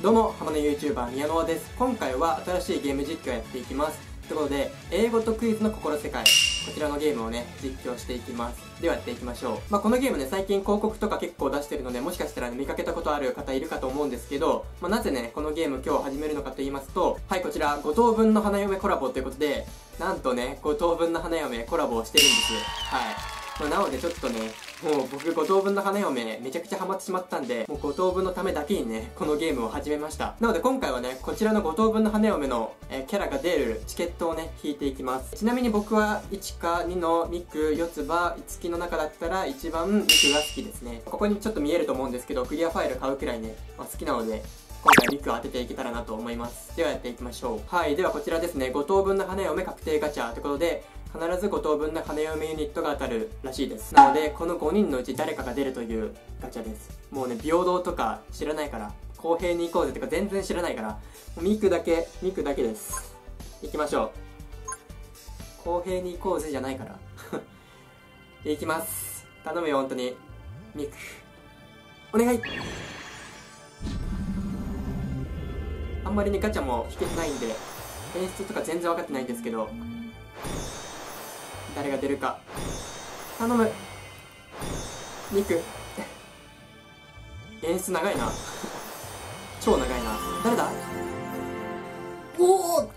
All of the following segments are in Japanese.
どうも、浜野 YouTuber 宮野です。今回は新しいゲーム実況をやっていきます。ということで、英語とクイズの心世界。こちらのゲームをね、実況していきます。ではやっていきましょう。このゲームね、最近広告とか結構出してるので、もしかしたら、ね、見かけたことある方いるかと思うんですけど、なぜね、このゲーム今日始めるのかと言いますと、はい、こちら、五等分の花嫁コラボということで、なんとね、五等分の花嫁コラボをしてるんです。はい。なのでちょっとね、もう僕5等分の花嫁めちゃくちゃハマってしまったんで、もう5等分のためだけにね、このゲームを始めました。なので今回はね、こちらの5等分の花嫁の、キャラが出るチケットをね、引いていきます。ちなみに僕は1か2のミク、四つ葉、五木の中だったら一番ミクが好きですね。ここにちょっと見えると思うんですけど、クリアファイル買うくらいね、好きなので、今回ミクを当てていけたらなと思います。ではやっていきましょう。はい、ではこちらですね、5等分の花嫁確定ガチャということで、必ず5等分の花嫁ユニットが当たるらしいです。なので、この5人のうち誰かが出るというガチャです。もうね、平等とか知らないから、公平に行こうぜとか全然知らないから、ミクだけです。行きましょう。公平に行こうぜじゃないから。行きます。頼むよ、本当に。ミク。お願い。あんまりね、ガチャも引けてないんで、演出とか全然分かってないんですけど、誰が出るか頼む。ミク。演出長いな。超長いな。誰だ。おお、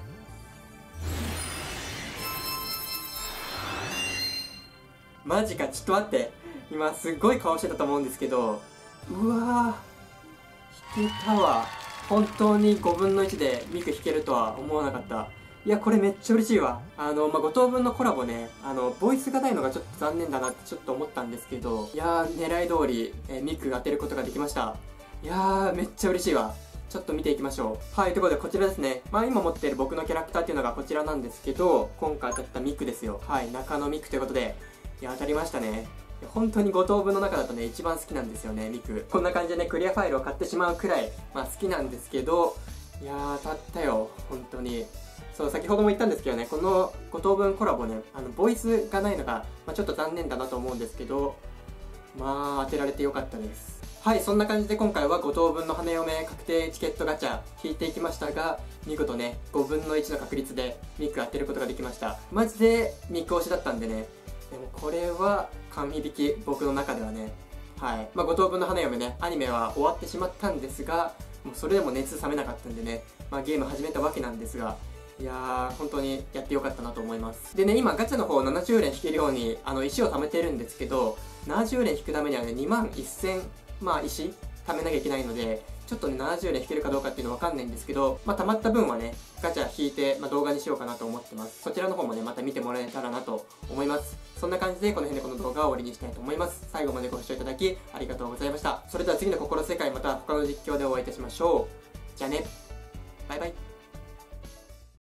マジか。ちょっと待って、今すっごい顔してたと思うんですけど、うわー、引けたわ。本当に5分の1でミク引けるとは思わなかった。いや、これめっちゃ嬉しいわ。5等分のコラボね、ボイスがないのがちょっと残念だなってちょっと思ったんですけど、いやー、狙い通り、ミクが当てることができました。いやー、めっちゃ嬉しいわ。ちょっと見ていきましょう。はい、ということでこちらですね。今持っている僕のキャラクターっていうのがこちらなんですけど、今回当たったミクですよ。はい、中野ミクということで、いや、当たりましたね。本当に5等分の中だとね、一番好きなんですよね、ミク。こんな感じでね、クリアファイルを買ってしまうくらい、好きなんですけど、いやー、当たったよ、本当に。そう、先ほども言ったんですけどね、この5等分コラボね、ボイスがないのが、ちょっと残念だなと思うんですけど、当てられてよかったです。はい、そんな感じで今回は5等分の花嫁確定チケットガチャ引いていきましたが、見事ね、5分の1の確率でミク当てることができました。マジでミク推しだったんでね、でもこれは神引き、僕の中ではね。はい。5等分の花嫁ね、アニメは終わってしまったんですが、もうそれでも熱冷めなかったんでね、ゲーム始めたわけなんですが、いやー、本当にやってよかったなと思います。でね、今ガチャの方70連引けるように、石を貯めてるんですけど、70連引くためにはね、21000、石貯めなきゃいけないので、ちょっとね、70連引けるかどうかっていうのわかんないんですけど、貯まった分はね、ガチャ引いて、動画にしようかなと思ってます。そちらの方もね、また見てもらえたらなと思います。そんな感じで、この辺でこの動画を終わりにしたいと思います。最後までご視聴いただき、ありがとうございました。それでは次の心世界、また他の実況でお会いいたしましょう。じゃあね、バイバイ。